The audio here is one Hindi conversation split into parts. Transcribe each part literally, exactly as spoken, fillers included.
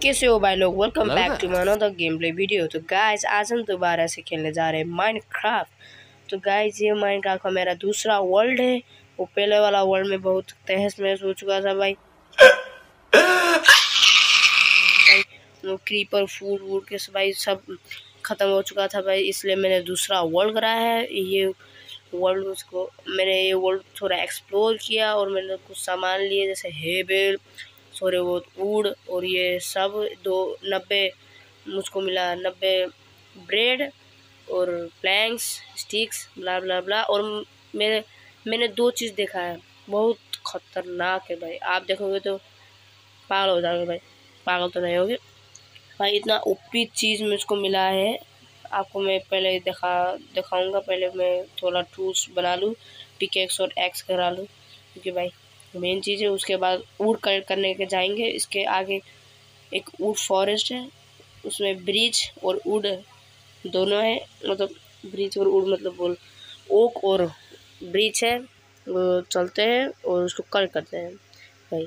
कैसे हो भाई लोग, welcome back to my another game play video. तो गाइस आज हम दोबारा से खेलने जा रहे हैं माइनक्राफ्ट। तो गाइस ये माइनक्राफ्ट का मेरा दूसरा वर्ल्ड है। वो पहले वाला वर्ल्ड में बहुत तहस महस हो चुका था भाई, वो क्रीपर फूड वूड के भाई सब खत्म हो चुका था भाई, इसलिए मैंने दूसरा वर्ल्ड कराया है। ये वर्ल्ड उसको मैंने ये वर्ल्ड थोड़ा एक्सप्लोर किया और मैंने कुछ सामान लिए जैसे हेबेल थोड़े बहुत वुड और ये सब दो नब्बे मुझको मिला, नब्बे ब्रेड और प्लैंक्स स्टिक्स ब्ला ब्ला ब्ला। और मेरे मैंने दो चीज़ देखा है बहुत खतरनाक है भाई, आप देखोगे तो पागल हो जाओगे भाई। पागल तो नहीं होगे भाई, इतना ओपी चीज़ मुझको मिला है। आपको मैं पहले दिखा दिखाऊंगा। पहले मैं थोड़ा टूल्स बना लूँ, पिकेक्स और एक्स करा लूँ क्योंकि भाई मेन चीज़ है। उसके बाद वुड कलेक्ट करने के जाएंगे। इसके आगे एक वुड फॉरेस्ट है, उसमें ब्रिज और वुड दोनों है, मतलब ब्रिज और वुड मतलब बोल ओक और ब्रिज है। वो चलते हैं और उसको कलेक्ट करते हैं भाई।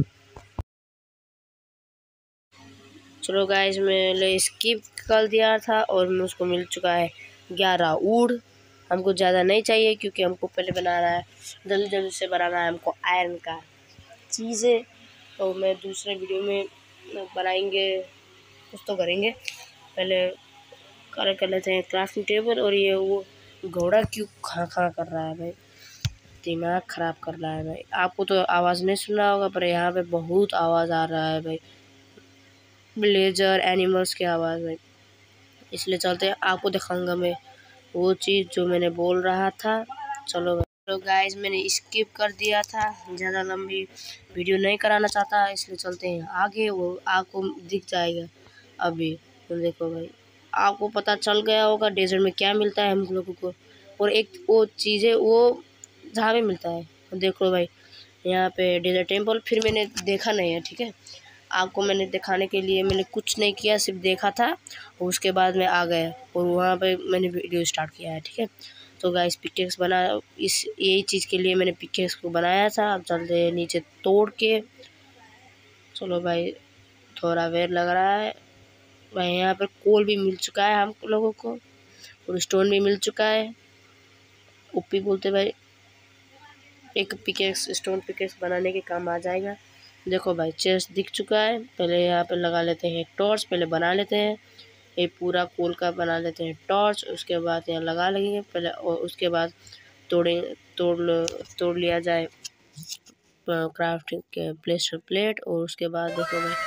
चलो गाइस मैंने स्किप कर दिया था और मुझको मिल चुका है ग्यारह वुड। हमको ज़्यादा नहीं चाहिए क्योंकि हमको पहले बनाना है, जल्दी जल्दी से बनाना है हमको आयरन का चीज़ें। तो मैं दूसरे वीडियो में बनाएंगे, कुछ तो करेंगे। पहले कर कर लेते हैं क्राफ्टिंग टेबल। और ये वो घोड़ा क्यों खा खा कर रहा है भाई, दिमाग ख़राब कर रहा है भाई। आपको तो आवाज़ नहीं सुना होगा पर यहाँ पे बहुत आवाज़ आ रहा है भाई, विलेजर एनिमल्स की आवाज़ भाई। इसलिए चलते हैं, आपको दिखाऊंगा मैं वो चीज़ जो मैंने बोल रहा था। चलो तो गाइस मैंने स्किप कर दिया था, ज़्यादा लंबी वीडियो नहीं कराना चाहता, इसलिए चलते हैं आगे। वो आपको दिख जाएगा अभी। तो देखो भाई, आपको पता चल गया होगा डेजर्ट में क्या मिलता है हम लोगों को, और एक वो चीज़ें वो जहाँ भी मिलता है। तो देखो भाई यहाँ पे डेजर्ट टेम्पल, फिर मैंने देखा नहीं है, ठीक है। आपको मैंने दिखाने के लिए मैंने कुछ नहीं किया, सिर्फ देखा था और उसके बाद मैं आ गया और वहाँ पे मैंने वीडियो स्टार्ट किया है, ठीक है। तो गाइस पिकेक्स बना, इस यही चीज़ के लिए मैंने पिकेक्स को बनाया था। अब चलते हैं नीचे तोड़ के। चलो भाई थोड़ा वेर लग रहा है भाई। यहाँ पर कोल भी मिल चुका है हम लोगों को और स्टोन भी मिल चुका है। ओपी बोलते भाई, एक पिकेक्स स्टोन पिकेक्स बनाने के काम आ जाएगा। देखो भाई चेस्ट दिख चुका है। पहले यहाँ पे लगा लेते हैं टॉर्च, पहले बना लेते हैं ये पूरा कोल का बना लेते हैं टॉर्च। उसके बाद यहाँ लगा लेंगे पहले और उसके बाद तोड़े तोड़ तोड़ लिया जाए क्राफ्टिंग के प्लेस प्लेट। और उसके बाद देखो भाई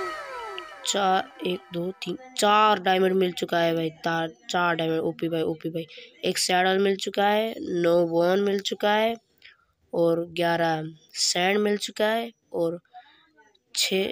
चार एक दो तीन चार डायमंड मिल चुका है भाई, तार चार डायमंड। ओपी भाई ओपी भाई, एक सैडल मिल चुका है, नौ बोन मिल चुका है और ग्यारह सैंड मिल चुका है और छः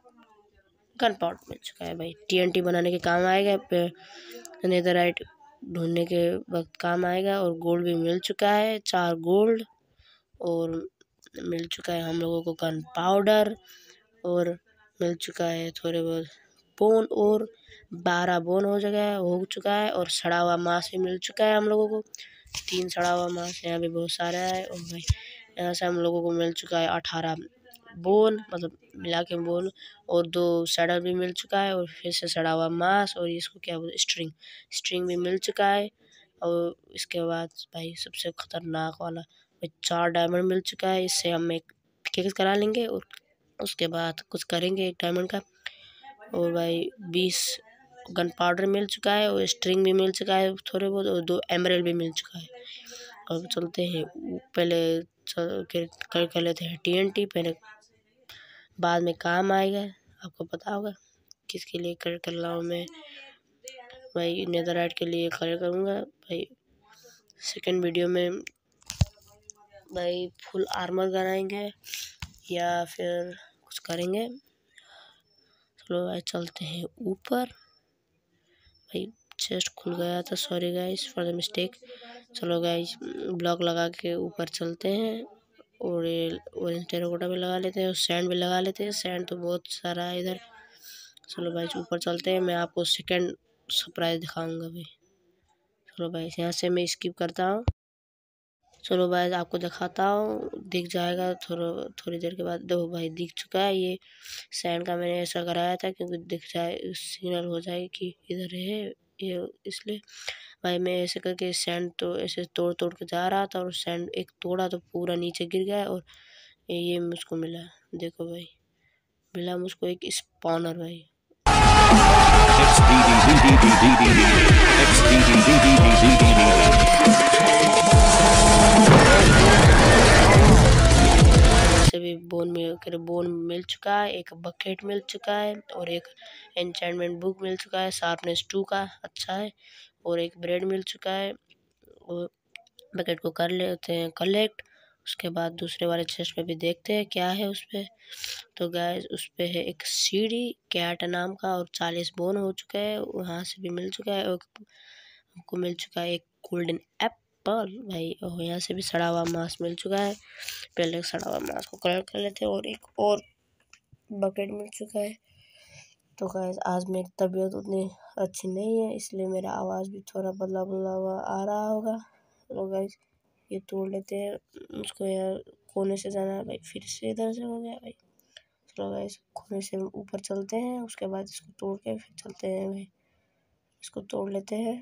गन पाउडर मिल चुका है भाई। टीएनटी बनाने के काम आएगा, नेदरराइट ढूंढने के वक्त काम आएगा। और गोल्ड भी मिल चुका है, चार गोल्ड। और मिल चुका है हम लोगों को गन पाउडर और मिल चुका है थोड़े बहुत बोन और बारह बोन हो जगह हो चुका है। और सड़ा हुआ मांस भी मिल चुका है हम लोगों को, तीन सड़ा हुआ मांस यहाँ भी बहुत सारा है। और भाई यहाँ से हम लोगों को मिल चुका है अठारह बोन, मतलब मिला के बोन, और दो सैडल भी मिल चुका है और फिर से सड़ा हुआ मांस। और इसको क्या बोलते स्ट्रिंग स्ट्रिंग भी मिल चुका है। और इसके बाद भाई सबसे खतरनाक वाला भाई चार डायमंड मिल चुका है। इससे हम एक पिकेक्स करा लेंगे और उसके बाद कुछ करेंगे एक डायमंड का। और भाई बीस गन पाउडर मिल चुका है और स्ट्रिंग भी मिल चुका है थोड़े बहुत, और दो एमरल्ड भी मिल चुका है। अब चलते हैं पहले चल के कर कर लेते हैं टीएनटी, पहले बाद में काम आएगा। आपको पता होगा किसके लिए कर कर रहा हूँ मैं भाई, नेदरराइट के लिए कर करूँगा भाई। सेकंड वीडियो में भाई फुल आर्मर बनाएंगे या फिर कुछ करेंगे। चलो भाई चलते हैं ऊपर। भाई चेस्ट खुल गया था, sorry guys for the mistake. चलो गाइस ब्लॉक लगा के ऊपर चलते हैं और ये ऑरेंज टेराकोटा भी लगा लेते हैं और सैंड भी लगा लेते हैं। सैंड तो बहुत सारा है इधर। चलो भाई ऊपर चलते हैं, मैं आपको सेकंड सरप्राइज दिखाऊंगा भाई। चलो भाई यहाँ से मैं स्किप करता हूँ। चलो भाई आपको दिखाता हूँ, दिख जाएगा थोड़ा थोड़ी देर के बाद। देखो भाई दिख चुका है। ये सैंड का मैंने ऐसा कराया था क्योंकि दिख जाए, सिग्नल हो जाए कि इधर है ये, इसलिए भाई मैं ऐसे करके सैंड तो ऐसे तोड़ तोड़ के जा रहा था और सैंड एक तोड़ा तो पूरा नीचे गिर गया और ये मुझको मिला। देखो भाई मिला मुझको एक स्पॉनर भाई। से भी बोन मिल बोन मिल चुका है, एक बकेट मिल चुका है और एक एन्चेंटमेंट बुक मिल चुका है, शार्पनेस टू का अच्छा है, और एक ब्रेड मिल चुका है। और बकेट को कर लेते हैं कलेक्ट। उसके बाद दूसरे वाले चेस्ट में भी देखते हैं क्या है उस पर। तो गाइस उस पर है एक सीढ़ी कैट नाम का और चालीस बोन हो चुका है, वहाँ से भी मिल चुका है। और हमको मिल चुका है एक गोल्डन एप्पल भाई, और यहाँ से भी सड़ा हुआ मांस मिल चुका है। पहले सड़ा हुआ मांस को कलर कर लेते हैं और एक और बकेट मिल चुका है। तो गाइस आज मेरी तबीयत उतनी अच्छी नहीं है, इसलिए मेरा आवाज़ भी थोड़ा बदला बदला हुआ आ रहा होगा। तो गाइस ये तोड़ लेते हैं, उसको यार कोने से जाना है भाई, फिर से इधर से हो गया भाई। चलो गाइस कोने से ऊपर चलते हैं, उसके बाद इसको तोड़ के फिर चलते हैं भाई। इसको तोड़ लेते हैं।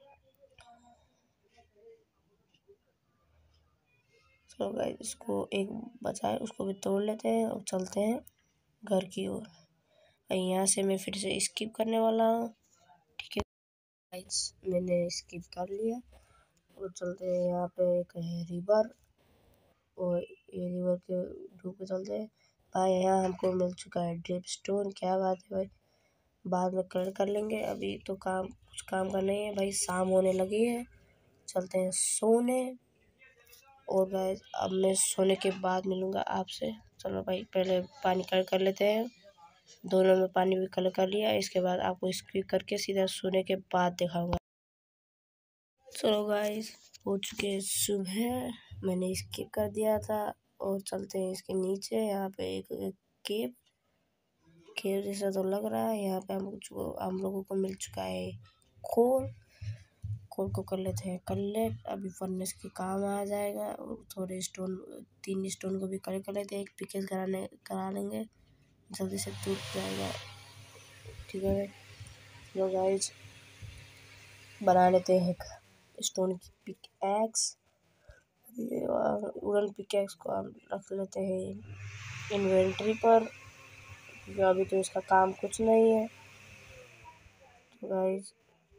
चलो गाइस इसको एक बचा है, उसको भी तोड़ लेते हैं और चलते हैं घर की ओर। यहाँ से मैं फिर से स्किप करने वाला हूँ, ठीक है गाइस। मैंने स्किप कर लिया और चलते हैं। यहाँ पे एक है रिवर और ये रिवर के ढूंढ पे चलते हैं भाई। यहाँ हमको मिल चुका है ड्रिप स्टोन, क्या बात है भाई, बाद में कलर कर लेंगे, अभी तो काम कुछ काम का नहीं है भाई। शाम होने लगी है, चलते हैं सोने। और गाइस अब मैं सोने के बाद मिलूँगा आपसे। चलो भाई पहले पानी कलर कर लेते हैं, दोनों में पानी भी कलर कर लिया। इसके बाद आपको स्किप करके सीधा सोने के बाद दिखाऊंगा। चलो गाइस हो चुके सुबह, मैंने स्किप कर दिया था और चलते हैं इसके नीचे। यहाँ पे एक, एक केव केव जैसा तो लग रहा है। यहाँ पे हम हम लोगों को मिल चुका है कोल कोल को कर लेते हैं कलेक्ट, अभी फर्नेस के काम आ जाएगा। और थोड़े स्टोन, तीन स्टोन को भी कलेक्ट कर लेते हैं, एक पिकेल कराने करा लेंगे, जल्दी से टूट जाएगा, ठीक है। तो गाइस बना लेते हैं स्टोन की pickaxe, wooden pickaxe को हम रख लेते हैं इन्वेंट्री पर, क्योंकि अभी तो इसका काम कुछ नहीं है। तो गाइस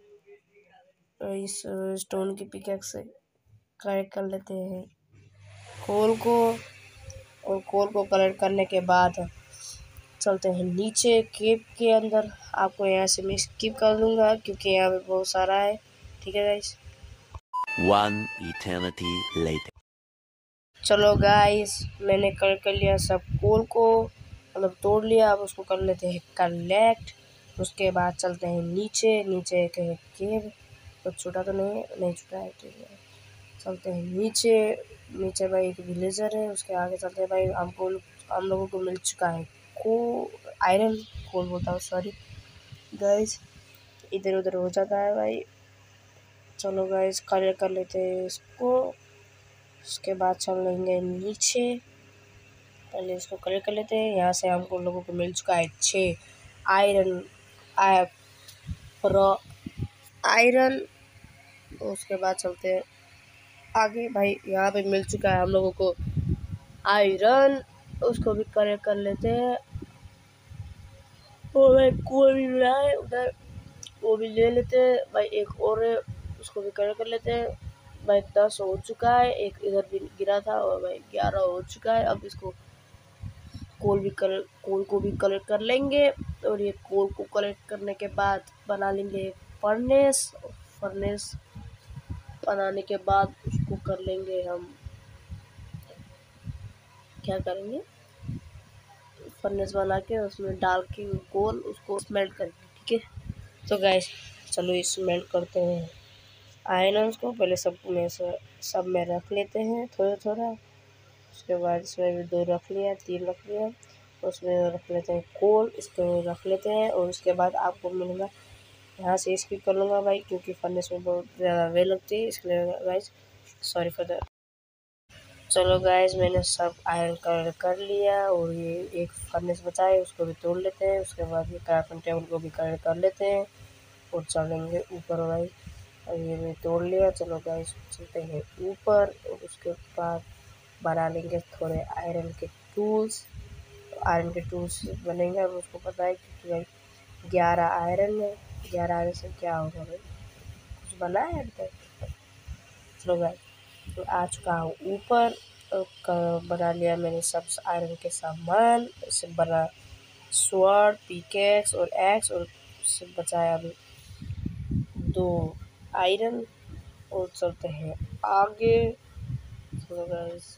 इस स्टोन की पिकेक्स से कलेक्ट कर लेते हैं कोल को, और कोल को कलेक्ट करने के बाद चलते हैं नीचे केव के अंदर। आपको यहाँ से मैं स्किप कर दूंगा क्योंकि यहाँ पे बहुत सारा है, ठीक है गाइस। One eternity later. चलो गाइस मैंने कलेक्ट कर लिया सब कोल को, मतलब तोड़ लिया। अब उसको कर लेते हैं कलेक्ट। उसके बाद चलते हैं नीचे। नीचे एक है केव, तो छूटा तो नहीं है, नहीं छूटा है, ठीक है। चलते हैं नीचे। नीचे भाई एक विलेजर है, उसके आगे चलते हैं भाई। हमको हम लोगों को मिल चुका है को आयरन कोल बोलता हूँ, सॉरी गाइस, इधर उधर हो जाता है भाई। चलो गाइस कलेक्ट कर लेते हैं इसको, उसके बाद चल लेंगे नीचे। पहले इसको कलेक्ट कर लेते हैं। यहाँ से हमको लोगों को मिल चुका है छः आयरन आयरन। उसके बाद चलते हैं आगे भाई। यहाँ पे मिल चुका है हम लोगों को आयरन, उसको भी कलेक्ट कर लेते हैं। और भाई कोई भी मिला है उधर, वो भी ले लेते हैं भाई। एक और है, उसको भी कलेक्ट कर लेते हैं भाई। दस हो चुका है, एक इधर भी गिरा था, और भाई ग्यारह हो चुका है। अब इसको कोल भी कलर कोल को भी कलेक्ट कर लेंगे, और ये कोल को कलेक्ट करने के बाद बना लेंगे फर्नेस। फर्नेस बनाने के बाद उसको कर लेंगे हम, क्या करेंगे, फर्नेस बना के उसमें डाल के कोल उसको स्मेल्ट करेंगे, ठीक है। तो गाइस चलो ये स्मेल्ट करते हैं आयरन को। पहले सब में से सब में रख लेते हैं थोड़ा थोड़ा। उसके बाद इसमें भी दो रख लिया, तीन रख लिया। उसमें रख लेते हैं कोल, इसको रख लेते हैं। और उसके बाद आपको मिलूँगा, यहाँ से स्किप कर लूँगा भाई क्योंकि फर्नेस में बहुत ज़्यादा वेल लगती है, इसलिए गाइस सॉरी फॉर दैट। चलो गाइस, मैंने सब आयरन कर कर लिया और ये एक फर्नेस बचा है, उसको भी तोड़ लेते हैं। उसके बाद ये क्राफ्टिंग टेबल को भी कर कर लेते हैं और चलेंगे ऊपर भाई। और ये भी तोड़ लिया। चलो गाइस, चलते हैं ऊपर और उसके बाद बना लेंगे थोड़े आयरन के टूल्स। आयरन के टूल्स बनेंगे, अब उसको पता है क्योंकि भाई ग्यारह आयरन है। ग्यारह आयरन से क्या होगा भाई, कुछ बना है अभी तक। चलो गाइस, तो आ चुका हूँ ऊपर। बना लिया मैंने सब आयरन के सामान। इससे बना स्वॉर्ड, पिकेक्स और एक्स, और उससे बचाया अभी दो आयरन। और चलते हैं आगे। चलो गाइस,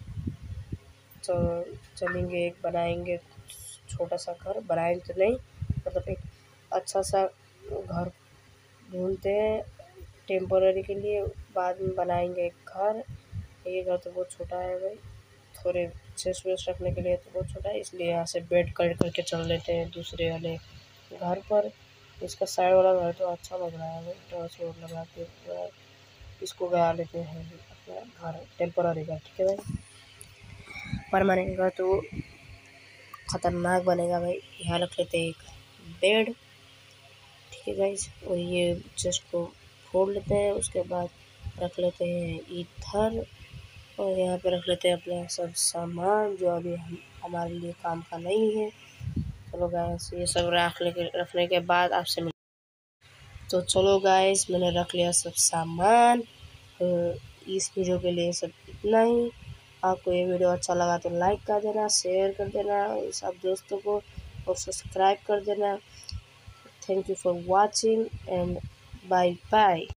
चलो चलेंगे, एक बनाएंगे छोटा सा घर। बनाएंगे तो नहीं, मतलब एक अच्छा सा घर ढूंढते हैं टेम्पोररी के लिए, बाद में बनाएंगे एक घर। ये घर तो बहुत छोटा है भाई, थोड़े चेस्ट वेस्ट रखने के लिए तो बहुत छोटा है, इसलिए यहाँ से बेड कर करके चल लेते हैं दूसरे वाले घर पर। इसका साइड वाला घर तो अच्छा लग रहा है भाई, टॉर्च वॉर्च लगा के इसको गया लेते हैं अपना घर, टेम्पोररी घर। ठीक है भाई, परमानेंट घर तो खतरनाक बनेगा भाई। यहाँ रख लेते हैं एक बेड। ठीक है गाइस, और ये चेस्ट को फोड़ लेते हैं। उसके बाद रख लेते हैं इधर, और यहाँ पे रख लेते हैं अपना सब सामान जो अभी हम हमारे लिए काम का नहीं है। चलो गाइस, ये सब रख ले रखने के बाद आपसे मिल तो चलो गाइस, मैंने रख लिया सब सामान। तो इस वीडियो के लिए सब इतना ही। आपको ये वीडियो अच्छा लगा तो लाइक कर देना, शेयर कर देना सब दोस्तों को, और सब्सक्राइब कर देना। Thank you for watching and bye bye.